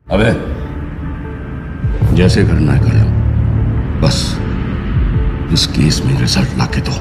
अबे जैसे करना है कर लो, बस इस केस में रिजल्ट लाके दो।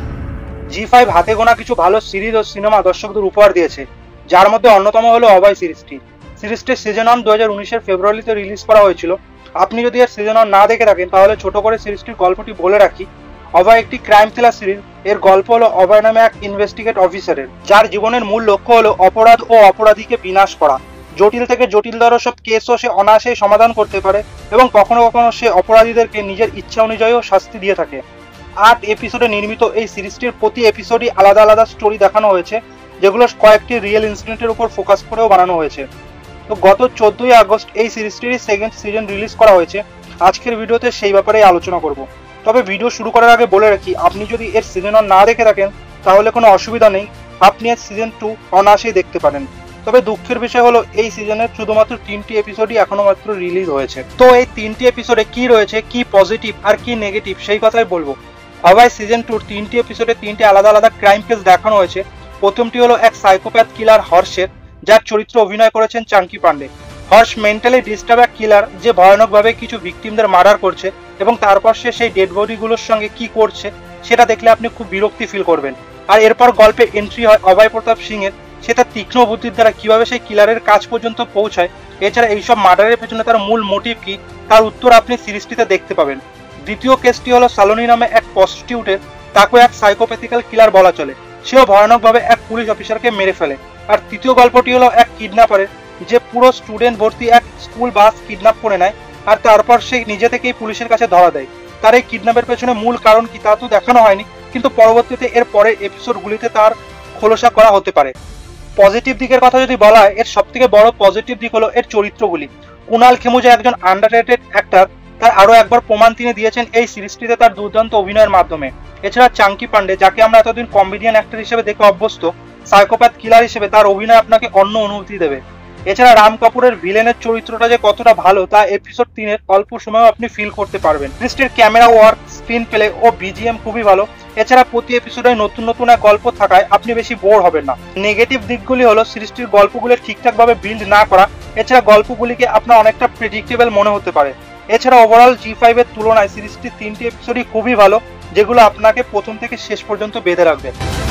জি5 হাতে গোনা কিছু ভালো সিরিজ ও সিনেমা দর্শকদের উপহার দিয়েছে, যার মধ্যে অন্যতম হলো অভয় সিরিজটি। সিরিজটির সিজন 1 2019 ফেব্রুয়ারিতে রিলিজ করা হয়েছিল। আপনি যদি এর সিজন 1 না দেখে থাকেন তাহলে ছোট করে সিরিজটির গল্পটি বলে রাখি। অভয় একটি ক্রাইম থ্রিলার সিরিজ। এর গল্প হলো অভয় নামে এক ইনভেস্টিগেট অফিসারের, যার জীবনের মূল লক্ষ্য হলো অপরাধ ও অপরাধীকে বিনাশ করা। জটিল থেকে জটিলতর সব কেসও সে অনায়াসেই সমাধান করতে পারে এবং কখনো কখনো সে অপরাধীদেরকে নিজের ইচ্ছা অনুযায়ীও শাস্তি দিয়ে থাকে। 8 এপিসোডে নির্মিত এই সিরিজটির প্রতি এপিসোডই আলাদা আলাদা স্টোরি দেখানো হয়েছে, যেগুলো কয়েকটি রিয়েল ইনসিডেন্টের উপর ফোকাস করেও বানানো হয়েছে। তো গত 14ই আগস্ট এই সিরিজটির সেকেন্ড সিজন রিলিজ করা হয়েছে। আজকের ভিডিওতে সেই ব্যাপারেই আলোচনা করব। তবে ভিডিও শুরু করার আগে বলে রাখি, আপনি যদি এর সিজন 1 না দেখে থাকেন তাহলে কোনো অসুবিধা নেই, আপনি এর সিজন 2 অনায়াসেই দেখতে পারেন। তবে দুঃখের বিষয় হলো এই সিজনের শুধুমাত্র 3টি এপিসোডই এখনো মাত্র রিলিজ হয়েছে। তো এই 3টি এপিসোডে কি রয়েছে, কি পজিটিভ আর কি নেগেটিভ, সেই কথাই বলবো। অভয় সিজন 2 3টি এপিসোডে 3টি আলাদা আলাদা ক্রাইম কেস দেখানো হয়েছে। প্রথমটি হলো এক সাইকোপ্যাথ কিলার হর্ষের, যার চরিত্র অভিনয় করেছেন চাঙ্কি পান্ডে। হর্ষ মেন্টালি ডিস্টার্ব এক কিলার, যে ভয়ানকভাবে কিছু ভিকটিমদের মার্ডার করছে এবং তারপর সে সেই ডেড বডিগুলোর সঙ্গে কি করছে সেটা দেখলে আপনি খুব বিরক্তি ফিল করবেন। আর এরপর গল্পে এন্ট্রি হয় অভয় প্রতাপ সিং এর। সে তার তীক্ষ্ণ বুদ্ধির দ্বারা কিভাবে সেই কিলারের কাজ পর্যন্ত পৌঁছায়, এছাড়া এইসব মার্ডারের পেছনে তার মূল মোটিভ কি, তার উত্তর আপনি সিরিজটিতে দেখতে পাবেন। দ্বিতীয় কেসটি হলো সালোনি নামে এক প্রস্টিটিউটের। তাকে এক সাইকোপ্যাথিক্যাল কিলার বলা চলে, সেও ভয়ানকভাবে এক পুলিশ অফিসারকে মেরে ফেলে। আর তৃতীয় গল্পটি হলো এক কিডন্যাপারের, যে পুরো স্টুডেন্ট ভর্তি এক স্কুল বাস কিডন্যাপ করে নেয় আর তারপর সে নিজে থেকেই পুলিশের কাছে ধরা দেয়। তার এই কিডন্যাপের পেছনে মূল কারণ কি তা তো দেখানো হয়নি, কিন্তু পরবর্তীতে এর পরের এপিসোডগুলিতে তার খোলসা করা হতে পারে। পজিটিভ দিকের কথা যদি বলা হয়, এর সবথেকে বড় পজিটিভ দিক হলো এর চরিত্রগুলি। কুনাল খেমু যে একজন আন্ডাররেটেড অ্যাক্টর, তার আরো একবার প্রমাণ তিনি দিয়েছেন এই সিরিজটিতে তার দুর্দান্ত অভিনয়ের মাধ্যমে। এছাড়া চাঙ্কি পান্ডে, যাকে আমরা এতদিন কমেডিয়ান অ্যাক্টর হিসেবে দেখে অভ্যস্ত, সাইকোপ্যাথ কিলার হিসেবে তার অভিনয় আপনাকে অন্য অনুভূতি দেবে। এছাড়া রাম কাপুরের ভিলেনের চরিত্রটা যে কতটা ভালো তা এপিসোড 3-এর অল্প সময় আপনি ফিল করতে পারবেন। সিরিজটির ক্যামেরা ওয়ার্ক, স্ক্রিন প্লে ও বিজিএম খুবই ভালো। এছাড়া প্রতি এপিসোডে নতুন নতুন এক গল্প থাকায় আপনি বেশি বোর হবেন না। নেগেটিভ দিকগুলি হলো সিরিজটির গল্পগুলো ঠিকঠাকভাবে বিল্ড না করা, এছাড়া গল্পগুলিকে আপনার অনেকটা প্রেডিক্টেবল মনে হতে পারে। এছাড়া ওভারঅল জি5 এর তুলনায় সিরিজটির 3টি এপিসোডই খুবই ভালো, যেগুলো আপনাকে প্রথম থেকে শেষ পর্যন্ত বেঁধে রাখবে।